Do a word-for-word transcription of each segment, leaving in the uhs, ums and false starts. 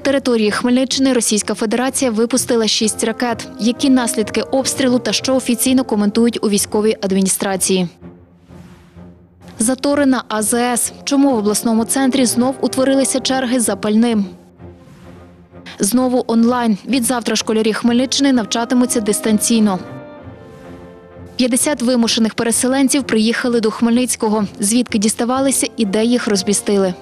території Хмельниччини Російська Федерація випустила шість ракет. Які наслідки обстрілу та що офіційно коментують у військовій адміністрації? Затори на А З С. Чому в обласному центрі знов утворилися черги за пальним? Знову онлайн. Відзавтра школярі Хмельниччини навчатимуться дистанційно. п'ятдесят вимушених переселенців приїхали до Хмельницького. Звідки діставалися і де їх розмістили?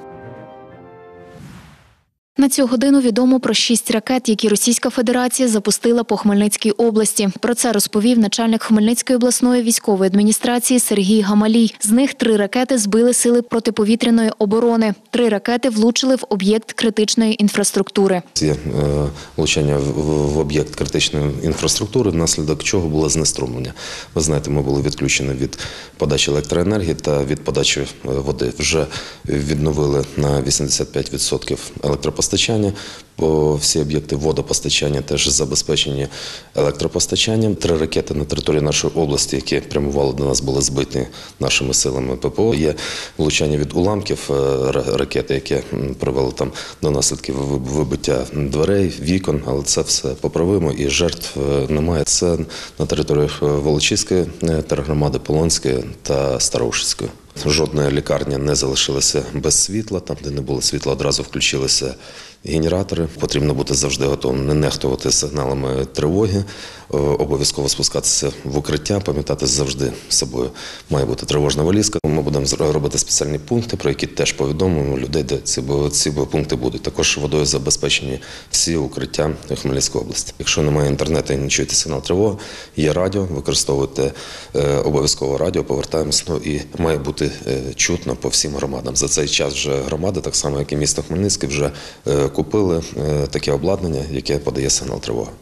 На цю годину відомо про шість ракет, які Російська Федерація запустила по Хмельницькій області. Про це розповів начальник Хмельницької обласної військової адміністрації Сергій Гамалій. З них три ракети збили сили протиповітряної оборони. Три ракети влучили в об'єкт критичної інфраструктури. Є влучання в об'єкт критичної інфраструктури, внаслідок чого було знеструмлення. Ви знаєте, ми були відключені від подачі електроенергії та від подачі води. Вже відновили на вісімдесят п'ять відсотків електропостачання. По всі об'єкти водопостачання теж забезпечені електропостачанням. Три ракети на території нашої області, які прямували до нас, були збиті нашими силами П П О. Є влучання від уламків ракети, які привели там до наслідків вибиття дверей, вікон, але це все поправимо і жертв немає. Це на території Волочиської тергромади, Полонської та Староушицької. Жодна лікарня не залишилася без світла. Там, де не було світла, одразу включилися генератори. Потрібно бути завжди готовим, не нехтувати сигналами тривоги, обов'язково спускатися в укриття, пам'ятати завжди з собою має бути тривожна валізка. Ми будемо робити спеціальні пункти, про які теж повідомимо людей, де ці, ці пункти будуть. Також водою забезпечені всі укриття Хмельницької області. Якщо немає інтернету і не чуєте сигнал тривоги, є радіо, використовуйте обов'язково радіо, повертаємось, ну, і має бути чутно по всім громадам. За цей час вже громади, так само як і місто Хмельницький, вже купили таке обладнання, яке подає сигнал тривоги.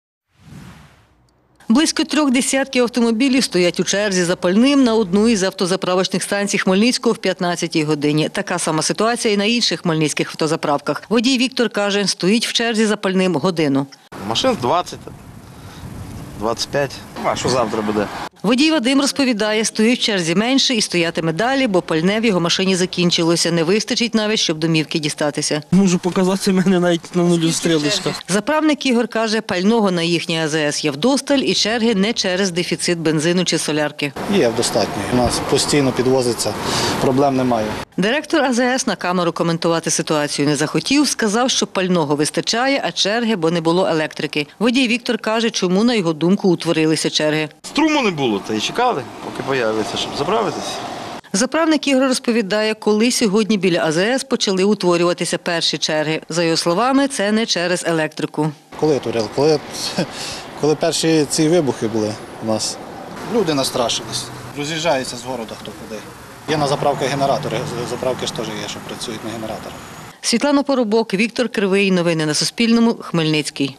Близько трьох десятків автомобілів стоять у черзі за пальним на одну із автозаправочних станцій Хмельницького в п'ятнадцятій годині. Така сама ситуація і на інших хмельницьких автозаправках. Водій Віктор каже, стоїть в черзі за пальним годину. Машин двадцять, двадцять п'ять. А що завтра буде? Водій Вадим розповідає, стоїть в черзі менше і стоятиме далі, бо пальне в його машині закінчилося. Не вистачить навіть, щоб домівки дістатися. Можу показати, мене навіть на нулю стрілочка. Заправник Ігор каже, пального на їхній А З С є вдосталь і черги не через дефіцит бензину чи солярки. Є достатньо. У нас постійно підвозиться, проблем немає. Директор А З С на камеру коментувати ситуацію не захотів, сказав, що пального вистачає, а черги, бо не було електрики. Водій Віктор каже, чому, на його думку, утворилися черги. Струму не було, та й чекали, поки появиться, щоб заправитися. Заправник Ігор розповідає, коли сьогодні біля А З С почали утворюватися перші черги. За його словами, це не через електрику. Коли утворили? Коли, коли перші ці вибухи були у нас, люди настрашились. Роз'їжджаються з города хто куди. Є на заправках генератори, заправки ж теж є, що працюють на генераторах. Світлана Поробок, Віктор Кривий. Новини на Суспільному. Хмельницький.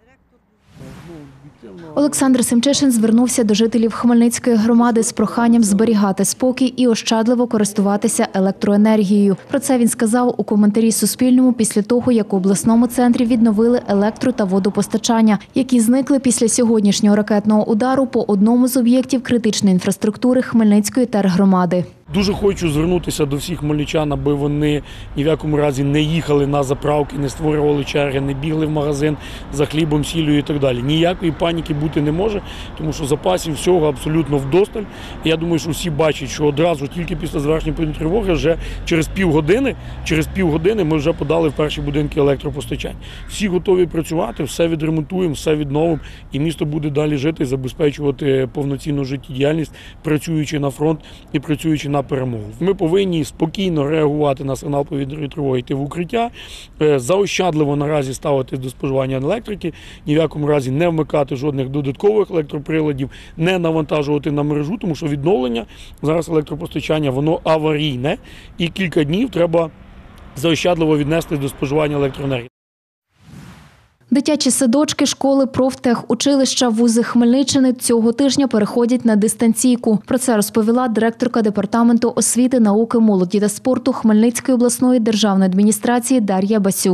Олександр Семчишин звернувся до жителів Хмельницької громади з проханням зберігати спокій і ощадливо користуватися електроенергією. Про це він сказав у коментарі Суспільному після того, як у обласному центрі відновили електро- та водопостачання, які зникли після сьогоднішнього ракетного удару по одному з об'єктів критичної інфраструктури Хмельницької тергромади. Дуже хочу звернутися до всіх хмельничан, аби вони ні в якому разі не їхали на заправки, не створювали черги, не бігли в магазин за хлібом, сіллю і так далі. Ніякої паніки бути не може, тому що запасів всього абсолютно вдосталь. І я думаю, що всі бачать, що одразу тільки після завершення повітряної тривоги вже через півгодини, через півгодини ми вже подали в перші будинки електропостачання. Всі готові працювати, все відремонтуємо, все відновимо, і місто буде далі жити і забезпечувати повноцінну життєдіяльність, працюючи на фронт і працюючи на перемогу. Ми повинні спокійно реагувати на сигнал повітряної тривоги, йти в укриття, заощадливо наразі ставитись до споживання електрики, ні в якому разі не вмикати жодних додаткових електроприладів, не навантажувати на мережу, тому що відновлення зараз електропостачання, воно аварійне, і кілька днів треба заощадливо віднести до споживання електроенергії. Дитячі садочки, школи, профтехучилища, вузи Хмельниччини цього тижня переходять на дистанційку. Про це розповіла директорка Департаменту освіти, науки, молоді та спорту Хмельницької обласної державної адміністрації Дар'я Басюк.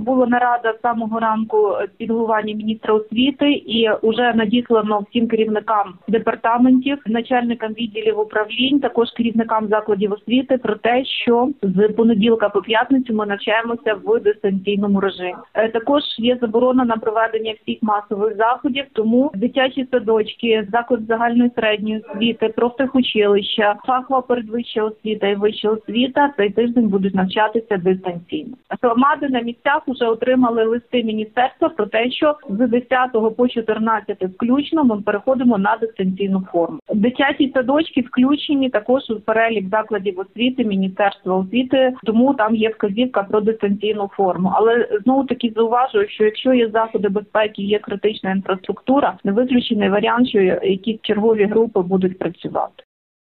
Була нарада з самого ранку під головуванням міністра освіти і вже надіслано всім керівникам департаментів, начальникам відділів управлінь, також керівникам закладів освіти про те, що з понеділка по п'ятницю ми навчаємося в дистанційному режимі. Також є заборона на проведення всіх масових заходів, тому дитячі садочки, заклад загальної середньої освіти, профтехучилища, фахова передвища освіта і вища освіта цей тиждень будуть навчатися дистанційно. Громади на місцях вже отримали листи міністерства про те, що з десятого по чотирнадцяте включно ми переходимо на дистанційну форму. Дитячі садочки включені також у перелік закладів освіти Міністерства освіти, тому там є вказівка про дистанційну форму. Але знову таки зауважую, що якщо є заходи безпеки, є критична інфраструктура, не виключений варіант, що якісь чергові групи будуть працювати.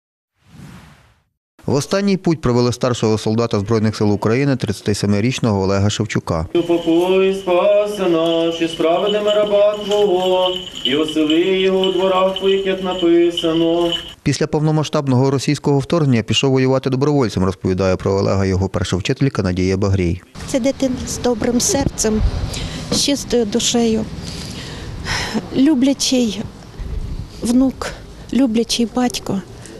В останній путь провели старшого солдата Збройних сил України тридцятисемирічного Олега Шевчука. «Упокой, спаси наші, справедними раба Твого, і осели його у дворах Твоїх, як написано». Після повномасштабного російського вторгнення пішов воювати добровольцем, розповідає про Олега його перша вчителька Надія Багрій. Це дитина з добрим серцем, з чистою душею, люблячий внук, люблячий батько,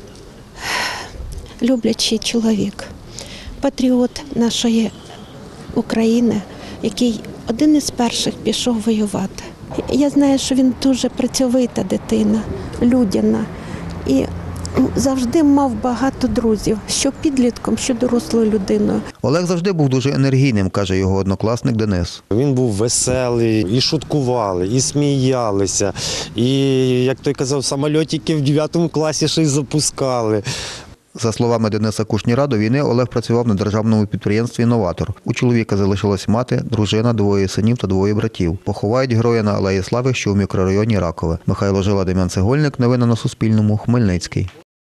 люблячий чоловік, патріот нашої України, який один із перших пішов воювати. Я знаю, що він дуже працьовита дитина, людяна і завжди мав багато друзів, що підлітком, що дорослою людиною. Олег завжди був дуже енергійним, каже його однокласник Денис. Він був веселий, і шуткували, і сміялися, і, як той казав, самольотики в дев'ятому класі ще й запускали. За словами Дениса Кушніра, до війни Олег працював на державному підприємстві «Новатор». У чоловіка залишилась мати, дружина, двоє синів та двоє братів. Поховають героя на Алеї Слави, що у мікрорайоні Ракове. Михайло Жила, Дем'ян Цегольник. Новини на Суспільному. Хмельницький.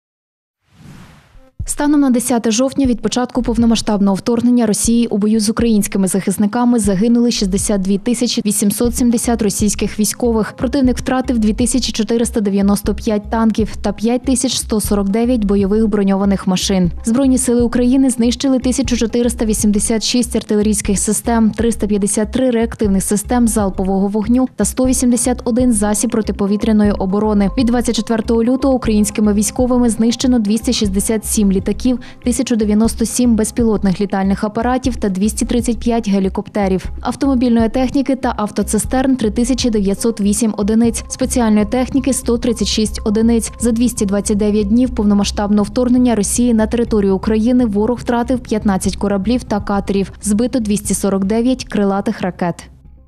Станом на десяте жовтня від початку повномасштабного вторгнення Росії у бою з українськими захисниками загинули шістдесят дві тисячі вісімсот сімдесят російських військових. Противник втратив дві тисячі чотириста дев'яносто п'ять танків та п'ять тисяч сто сорок дев'ять бойових броньованих машин. Збройні сили України знищили тисячу чотириста вісімдесят шість артилерійських систем, триста п'ятдесят три реактивних систем залпового вогню та сто вісімдесят один засіб протиповітряної оборони. Від двадцять четвертого лютого українськими військовими знищено двісті шістдесят сім літаків, тисяча дев'яносто сім безпілотних літальних апаратів та двісті тридцять п'ять гелікоптерів. Автомобільної техніки та автоцистерн – три тисячі дев'ятсот вісім одиниць, спеціальної техніки – сто тридцять шість одиниць. За двісті двадцять дев'ять днів повномасштабного вторгнення Росії на територію України ворог втратив п'ятнадцять кораблів та катерів, збито двісті сорок дев'ять крилатих ракет.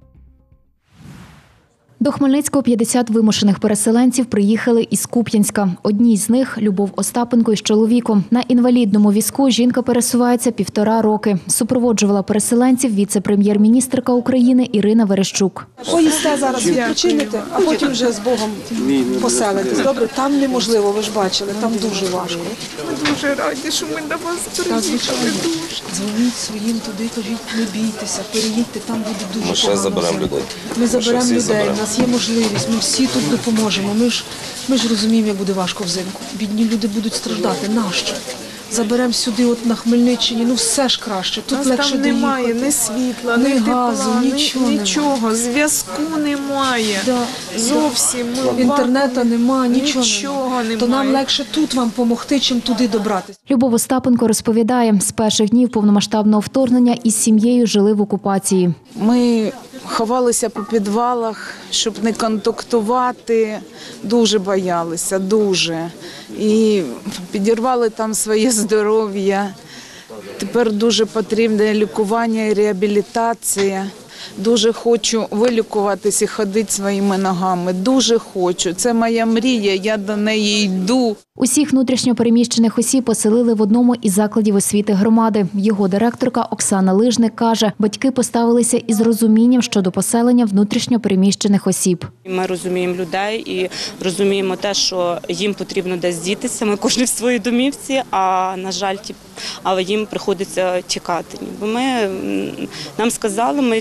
До Хмельницького п'ятдесят вимушених переселенців приїхали із Куп'янська. Одній з них – Любов Остапенко із чоловіком. На інвалідному візку жінка пересувається півтора роки. Супроводжувала переселенців віце-прем'єр-міністрка України Ірина Верещук. Поїсте зараз, відпочинете, а потім вже з Богом поселитесь. Добре? Там неможливо, ви ж бачили, там дуже важко. Ми дуже раді, що ми до вас приїхали. Дзвоніть своїм туди, кажіть, не бійтеся, переїдьте, там буде дуже Ми ще погано. заберемо людей. Ми заберемо людей, заберемо. у нас є можливість, ми всі тут допоможемо. Ми ж, ми ж розуміємо, як буде важко взимку. Бідні люди будуть страждати. Нащо? Заберемо сюди, от на Хмельниччині, ну все ж краще. Тут Нас легше там доїхати. немає ні світла, ні ні газу, тепла, нічого, ні, нічого. немає. Зв'язку немає. Да. Зовсім. Ми Інтернету немає, нічого, нічого немає. То нам легше тут вам допомогти, чим туди добратися. Любов Остапенко розповідає, з перших днів повномасштабного вторгнення із сім'єю жили в окупації. Ми ховалися по підвалах, щоб не контактувати. Дуже боялися, дуже. І підірвали там своє здоров'я. Тепер дуже потрібне лікування і реабілітація. Дуже хочу вилікуватись і ходити своїми ногами. Дуже хочу. Це моя мрія, я до неї йду. Усіх внутрішньо переміщених осіб поселили в одному із закладів освіти громади. Його директорка Оксана Лижник каже, батьки поставилися із розумінням щодо поселення внутрішньо переміщених осіб. Ми розуміємо людей і розуміємо те, що їм потрібно десь дітися. Ми кожен в своїй домівці, а, на жаль, але їм приходиться тікати. Бо ми, нам сказали, ми тільки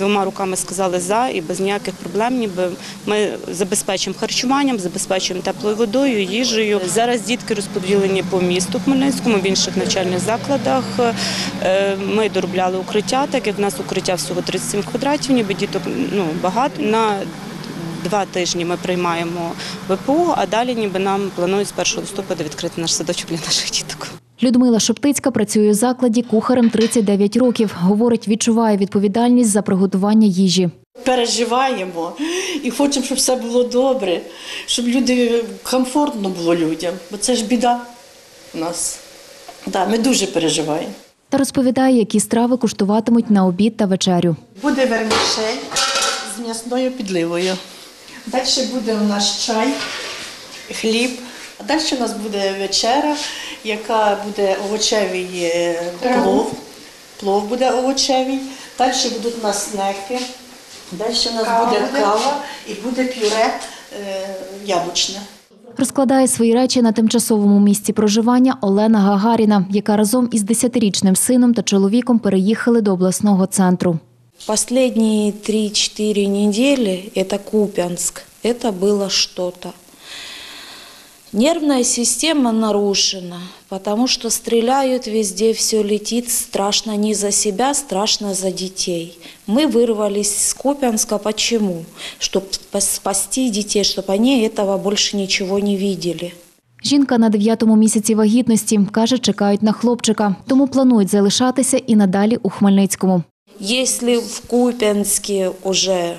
двома руками сказали «за» і без ніяких проблем, ніби ми забезпечимо харчуванням, забезпечуємо теплою водою, їжею. Зараз дітки розподілені по місту Хмельницькому, в інших навчальних закладах. Ми доробляли укриття, так як в нас укриття всього тридцять сім квадратів, ніби діток ну, багато. На два тижні ми приймаємо ВПО, а далі ніби нам планують з першого листопада відкрити наш садочок для наших діток. Людмила Шептицька працює у закладі кухарем тридцять дев'ять років. Говорить, відчуває відповідальність за приготування їжі. Переживаємо і хочемо, щоб все було добре, щоб люди комфортно було людям, бо це ж біда у нас. Да, ми дуже переживаємо. Та розповідає, які страви куштуватимуть на обід та вечерю. Буде вермішель з м'ясною підливою. Далі буде у нас чай, хліб. А далі у нас буде вечеря, яка буде овочевий плов. Плов буде овочевий. Далі будуть у нас снеки. Далі у нас кава буде кава і буде пюре е, яблучне. Розкладає свої речі на тимчасовому місці проживання Олена Гагаріна, яка разом із десятирічним сином та чоловіком переїхали до обласного центру. Последние три-четыре недели, это Купянск, это было что-то. Нервная система нарушена, потому что стреляют везде, все летит, страшно не за себя, страшно за детей. Мы вырвались с Купянска, почему? Чтобы спасти детей, чтобы они этого больше ничего не видели. Жінка на дев'ятому місяці вагітності, каже, чекають на хлопчика, тому планують залишатися і надалі у Хмельницькому. Если в Купянске уже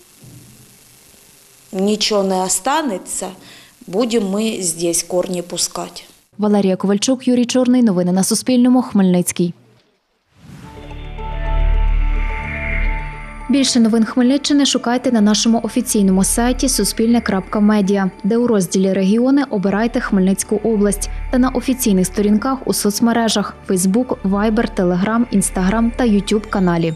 ничего не останется, будем мы здесь корни пускать. Валерія Ковальчук, Юрій Чорний. Новини на Суспільному. Хмельницький. Більше новин Хмельниччини шукайте на нашому офіційному сайті суспільне крапка медіа, де у розділі «Регіони» обирайте Хмельницьку область та на офіційних сторінках у соцмережах – Фейсбук, Вайбер, Телеграм, Інстаграм та Ютуб каналі.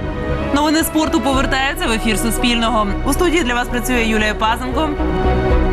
Новини спорту повертаються в ефір Суспільного. У студії для вас працює Юлія Пазенко.